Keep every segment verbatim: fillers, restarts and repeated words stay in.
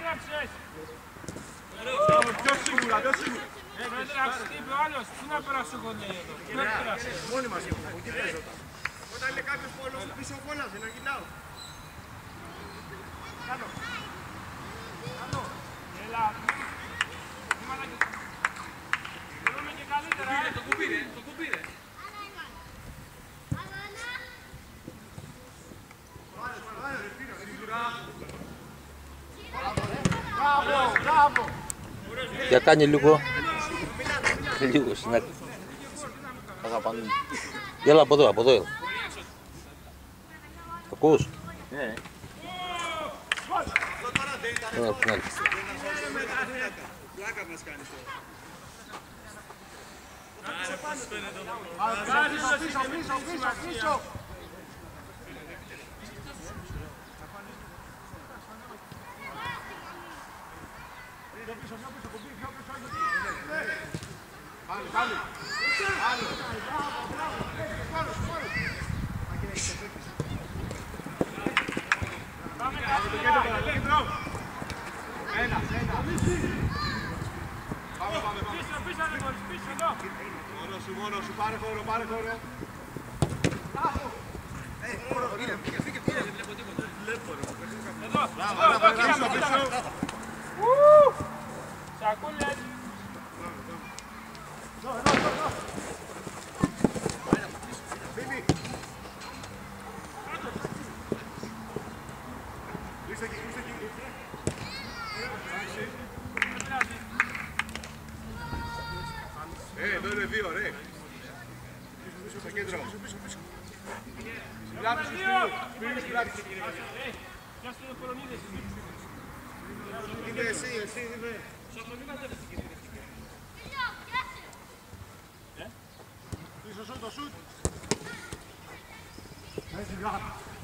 έγραψες! Πιο σίγουρα, πιο σίγουρα. Έγραψες, τι είπε ο άλλος, πού να περάσω εγώ λέει εδώ. Πού να περάσω. Μόνοι μας ήμουν, από εκεί πέρα. Όταν είναι κάποιος πίσω φώναζε, να γυρνάω. Κάνω. Κάνω. Έλα. Μπορούμε και καλύτερα, ε. Το κουμπί, το κουμπί, ρε. Μπράβο, μπράβο. Για κάνει λίγο. Λίγο συνάκη. Αγαπάνε. Έλα από εδώ, από εδώ. Ακούς? Ναι. Έλα από την άλλη. Πλάκα μας κάνεις τώρα. Πίσω, πίσω, πίσω, πίσω. Πάλι, πάλι. Πάμε καλά. Ένα, ένα. Πάμε, πάμε, πάμε. Πίσω, πίσω, ρε μόλις, πίσω, εδώ. Μόνο σου, μόνο σου. Πάρε χώρο, πάρε χώρο. Εδώ, Μπράβο, εδώ, μπράβο, εδώ, κοίτα με, πίσω, κοίτα με. πίσω. Ου! Σακούλες. Εδώ, εδώ, εδώ, εδώ. Φίλοι. Κλείστε εκεί, κλείστε εκεί. Ε, εδώ είναι δύο, ρε. Στο κέντρο. Συμπλάτη σου, σπίτι, συμπλάτη σου. Ποιος είναι ο Κορονίδης. Είναι εσύ, εσύ είμαι. Πίσω σου το σουτ. Έτσι, γράφει.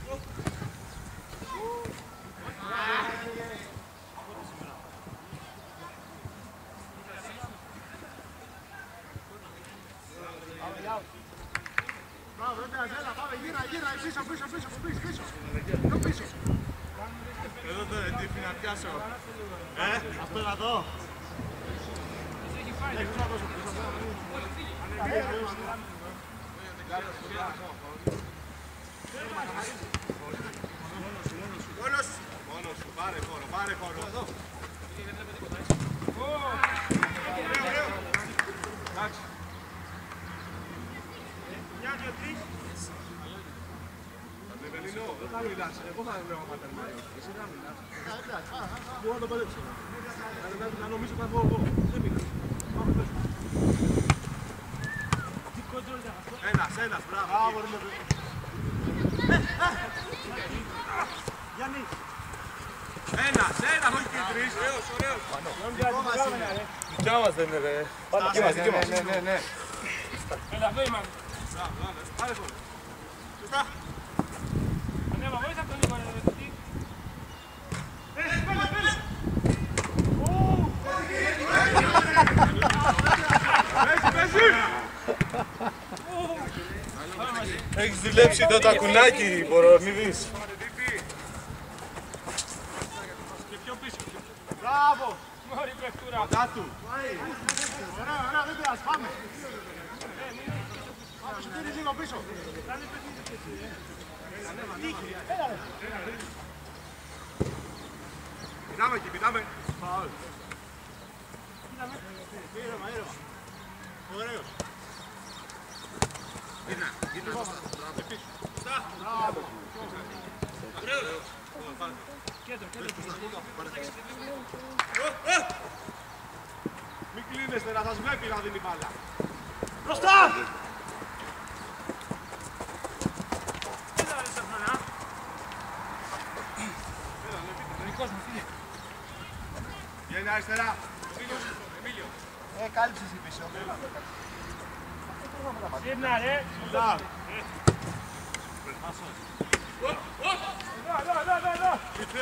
Μπράβο, δεν πειράζει, έλα, πάμε, γύρα, γύρα, πίσω, πίσω, πίσω, πίσω, πίσω, πιο πίσω. Εδώ το τύφη να πιάσω. Ε, αυτό να δω. Έχεις να δώσω πίσω. Μόνος σου, μόνος σου, πάρε χώρο, πάρε χώρο. Εδώ. Ωραίο, ωραίο. Εντάξει. Μια, δύο, τρεις. Αντεβελίνο, δεν θα μιλάς. Εγώ θα λέω άμα τερμάει. Εσύ δεν θα μιλάς. Εγώ να το παλέψω. Να νομίζω θα βγω εγώ. Δεν μιλάς. Πάμε πες. Ένας, ένας, μπράβο. Γιάννη. Ένας, ένας, όχι και τρεις. Ωραίος, ωραίος. Δικιά μας δεν είναι ρε. Δική μας, δική μας. Ναι, ναι, ναι. Έλα, εδώ είμαστε. Πάρε χώρο. Σωστά. Ανέβα, βοήθα τον λίγο, ρε παιδί. Πέλε, πέλε, πέλε. Πέσει, πέσει. Έχεις δουλέψει το τακουνάκι, Μπορονίδης. Και πιο πίσω. Μπράβο. Μόρι παιχτούρα. Κοντά του. Ωραία, ωραία, δεν πειράζει, πάμε. Πάμε, σου τύρεις λίγο πίσω. Έλα ρε. Πηδάμε εκεί, πηδάμε. Φαουλ. Ήρεμα, ήρεμα. Ωραίος. Γύρνα, γύρνα. Στά. Μπράβο. Ωραίος. Κέντρο, κέντρο. Μην κλείνεστε, να σας βλέπει να δίνει μπάλα. Μπροστά! Έλα, ρε Σαφρανά. Δικός μου, φίλε. Βγαίνει αριστερά. Ε, κάλυψες η πίσω. Σύρνα, ρε. Μπράβο. Εδώ, εδώ, εδώ, εδώ.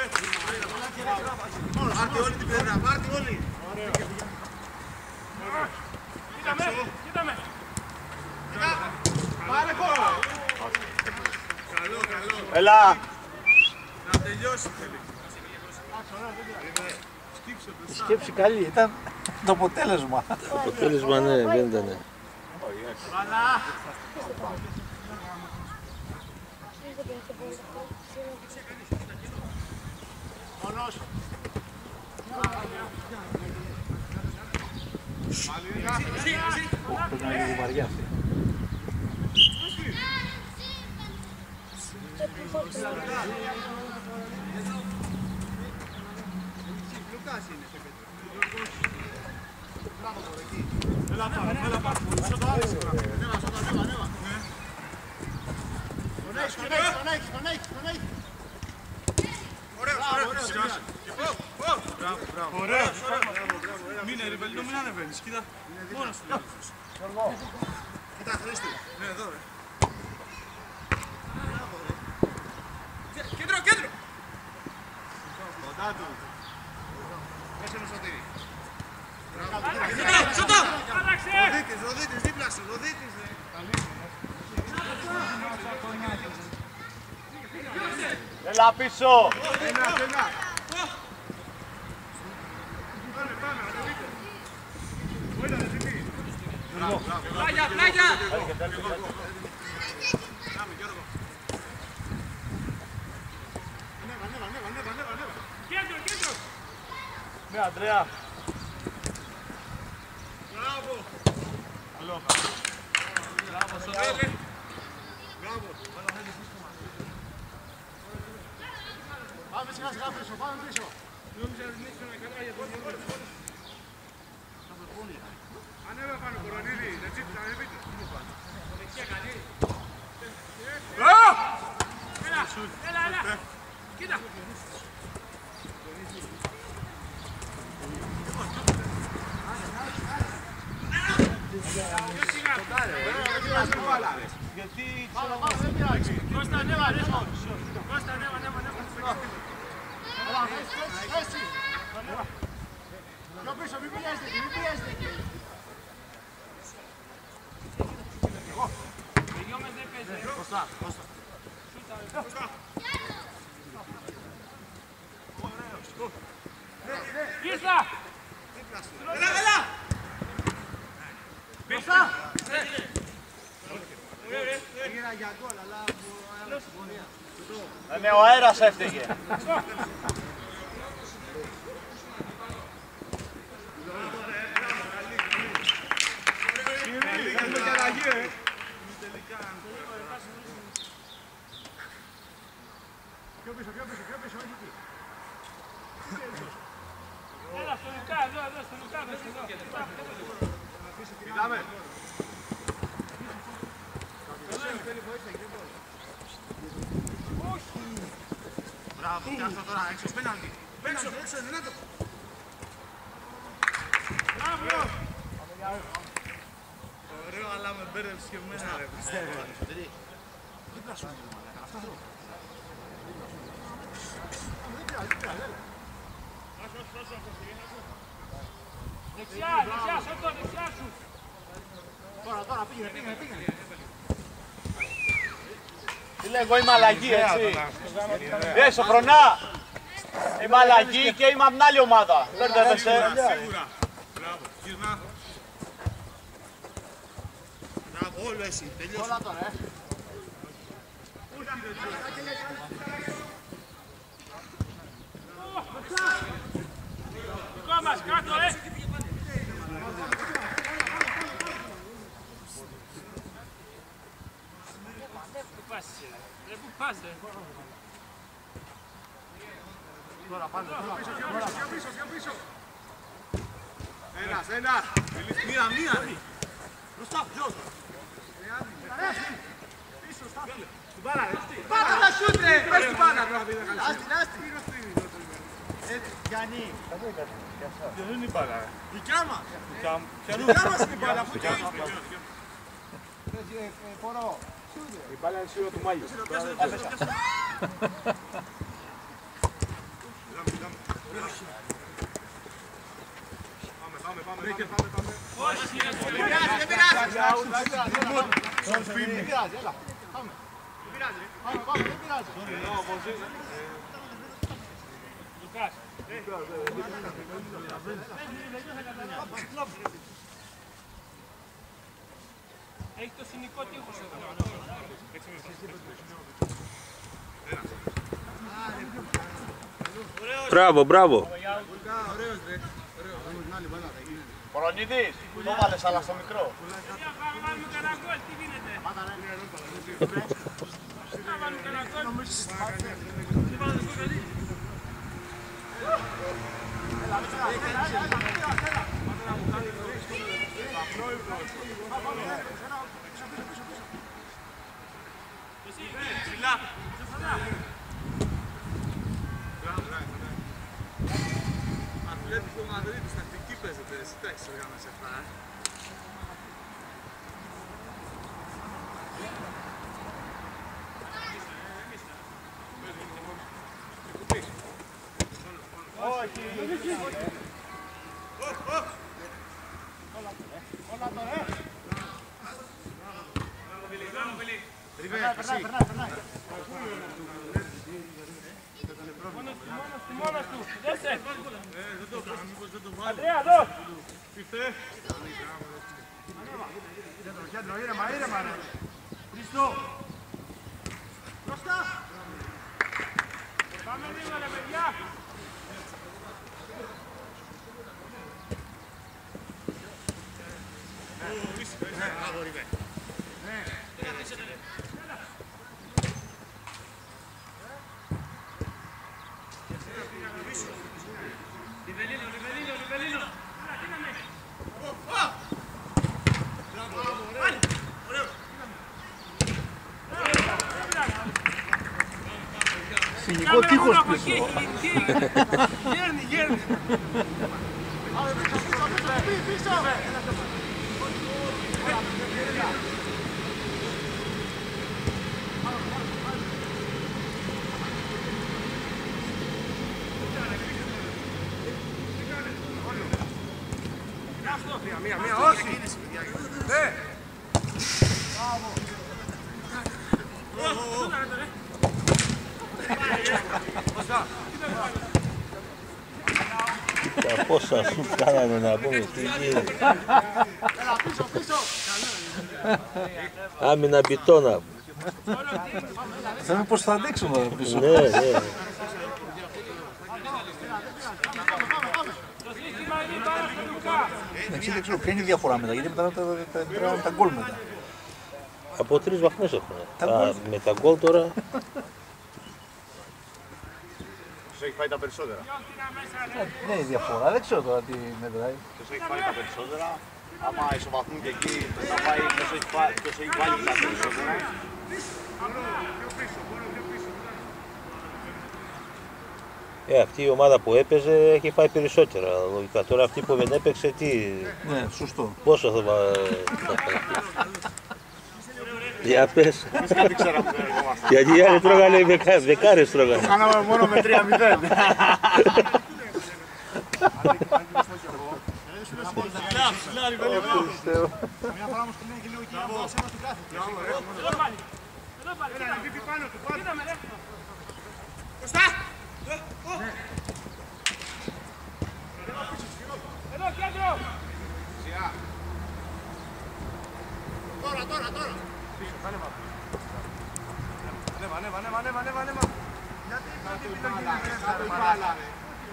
Πάρτε όλη την πέδρα, πάρτε όλη. Κοίτα με, κοίτα με. Πάρε χώρο. Καλό, καλό. Έλα. Να τελειώσει θέλει. Η σκέψη καλή, ήταν το αποτέλεσμα. Το αποτέλεσμα ναι, δεν ήταν. Μόνος. Πρέπει να είναι λίγο βαριά αυτή. Έλα πάρε, έλα πάρε. Σώτα, άρεσε. Ανέβα, σώτα, ανέβα, ανέβα. Τον έχεις, τον έχεις, τον έχεις, τον έχεις, τον έχεις. Ωραίος, ωραίος. Μπράβο, μπράβο. Ωραίος, ωραίος. Μείνε ρε παιδί, μην ανεβαίνεις, κοίτα. Μόνος του λάθος. Κοίτα, Χρήστη. Ναι, εδώ ρε. Κέντρο, κέντρο. Κοντά του. Πέσε με Σωτήρη. Σώτα, σώτα. Ροδίτης, Ροδίτης, δίπλα σου, Ροδίτης ρε. Έλα πίσω. Ένα, ένα. Πλάγια, πλάγια. Κέντρο, κέντρο. Ναι, Ανδρέα. Μπράβο. Καλό. Μπράβο, Σωτήρη. Μπράβο. Πάμε σιγά σιγά πίσω, πάμε πίσω. Νόμιζα ότι νίξω να καλά για τον Γιώργο. Ανέβα πάνω, Κορονίδη. Δεν τσίπτει, ανέβητε. Δεξιά καλή. Έλα, έλα, έλα. Κοίτα. Γιατί ξέρω εγώ δεν πειράζει. Κώστα, ανέβα, ανέβα. Κώστα, ανέβα, ανέβα, ανέβα. Έλα, θέση, θέση, θέση. Πιο πίσω, μην πιέζετε εκεί, μην πιέζετε εκεί. Κώστα, Κώστα. Ήρθα! Έλα, έλα! Κώστα! Γύρα για γκολ, αλλά ναι, ο αέρας έφταιγε. Κάνουμε και αλλαγή, ε! Πιο πίσω, πιο πίσω, πιο πίσω, όχι εκεί. Έλα στο Λουκά, εδώ, εδώ, στο Λουκά, εδώ, εδώ. Κοιτάμε. Μπράβο, φτιάξω τώρα, έξω, πέναλτι. Έξω, έξω, δυνατό. Μπράβο! Ωραίο, αλλά με μπέρδεψες και εμένα, ρε. Δίπλα σου είναι, μαλάκα, αυτά θέλω. Δεξιά, δεξιά, σώτο, δεξιά σου. Τώρα, τώρα, πήγαινε, πήγαινε, πήγαινε. Τι λέγω, είμαι αλλαγή, έτσι. Ε, Σοφρονά. Είμαι αλλαγή και είμαι από την άλλη ομάδα. Μπερδεύεσαι. Σίγουρα. Μπράβο, γυρνά. Μπράβο, όλο εσύ, τελειώσε. Όλα τώρα, ε. Δικό μας, κάτω, ε! Πού πας, ρε, πού πας, ρε. Τώρα, πάμε, τώρα. Πίσω, πιο πίσω, πιο πίσω, πιο πίσω. Ένας, ένας. Μία, μία. Μπροστά, ποιος. Πίσω, στάφλε. Την μπάλα, ρε. Πάτα τα σούτ, ρε. Πες την μπάλα, τώρα πήγαινε καλή. Άστη, άστη. Γιάννη. Δεν είναι η μπάλα, ρε. Δικιά μας. Δικιά μας είναι η μπάλα, αφού και Φορώ. η μπάλα είναι σίγουρα του Μάγιου. Πάμε, πάμε, πάμε, πάμε, πάμε. Όχι, ρε, Δεν πειράζει, δεν πειράζει. Δεν πειράζει, έλα. Πάμε. Πάμε, πάμε, δεν πειράζει. Λουκάς. Έχει το συνοικό τείχος εδώ. Μπράβο, μπράβο. Κορονίδης, το βάλες αλλά στο μικρό. Για πάμε βάλουμε κανένα γκολ, τι γίνεται. Θα βάλουμε κανένα γκολ. Τι βάλουμε γκολ, παιδί. Ψηλά. Ατλέτικο Μαδρίτης, τακτική παίζεται, εσύ τα έχεις οργάνωση αυτά, ε. Μόνος του, δώσε. Ε, δεν το κάνω, μήπως δεν το βάλει. Αντρέα, εδώ. Φυφτέ. Κέντρο, κέντρο, ήρεμα, ήρεμα ρε. Χριστό. Μπροστά. Πάμε λίγο ρε παιδιά. Ριβελίνο, Ριβελίνο, Ριβελίνο. Συνοικό τείχος πίσω. Γέρνει, γέρνει. Πίσω, πίσω. Μία, μία, όχι. Ναι. Τα πόσα σου κάνανε να πούμε, τι γίνεται. Έλα, πίσω, πίσω. Άμυνα μπιτόνα. Θα δούμε πώς θα αντέξουμε εδώ πίσω. Ναι, ναι. Εντάξει, δεν ξέρω ποια είναι η διαφορά μετά, γιατί μετά μετράμε τα γκολ μετά. Από τρεις βαθμούς έχουν. Τα Α, γκολ. με τα γκολ τώρα. Τους έχει φάει τα περισσότερα. Ναι, η διαφορά, δεν ξέρω τώρα τι μετράει. Τους έχει φάει τα περισσότερα. Άμα ισοβαθμούν και εκεί, θα πάει ποιος έχει φάει- ποιος έχει βάλει τα περισσότερα. Ε, αυτή η ομάδα που έπαιζε έχει φάει περισσότερα. Λογικά. Τώρα αυτή που δεν έπαιξε, τι. Ναι, σωστό. Πόσο θα βάλει. Για πες. Εμείς κάτι ξέραμε που δεν ερχόμαστε. Γιατί οι άλλοι τρώγανε δεκα- δεκάρες τρώγανε. Κάναμε μόνο με τρία μηδέν. Ψηλά, ψηλά, Ριβελίνο. Μια φορά όμως κλείνει και λίγο εκεί, να μας είμαστε κάθε. Εδώ πάλι. Εδώ πάλι. Κοίταμε ρε. Μπροστά. Εδώ κέντρο. Τώρα, τώρα, τώρα. Ανέβα, ανέβα, ανέβα, ανέβα, ανέβα, ανέβα. Γιατί πρώτη επιλογή είναι η μπάλα, ρε.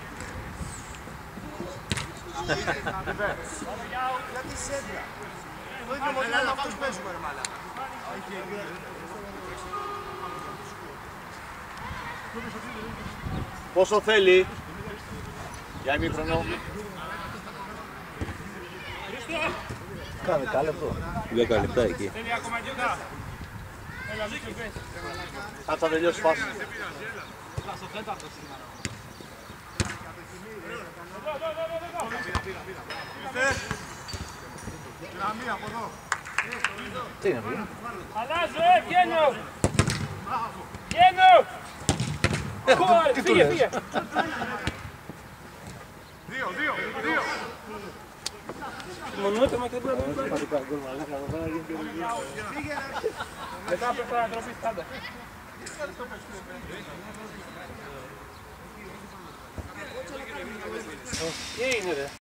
Γιατί σέντρα. Το ίδιο μοντέλο αυτούς παίζουμε, ρε μάλακα. Πόσο θέλει για ημίχρονο? Κάνε δέκα λεπτό. δέκα λεπτά εκεί. Θέλει ακόμα και εδώ. Έλα, μην το πες. Θα θα τελειώσει η φάση. Γραμμή από εδώ. Τι είναι αυτό. Αλλάζω, ε, βγαίνω. Βγαίνω. Γκολ, τι του φύγε, λες? φύγε. Δύο, δύο, δύο. Μονότομα και τώρα. Μετά πρέπει να τροπείς πάντα. Τι είναι ρε.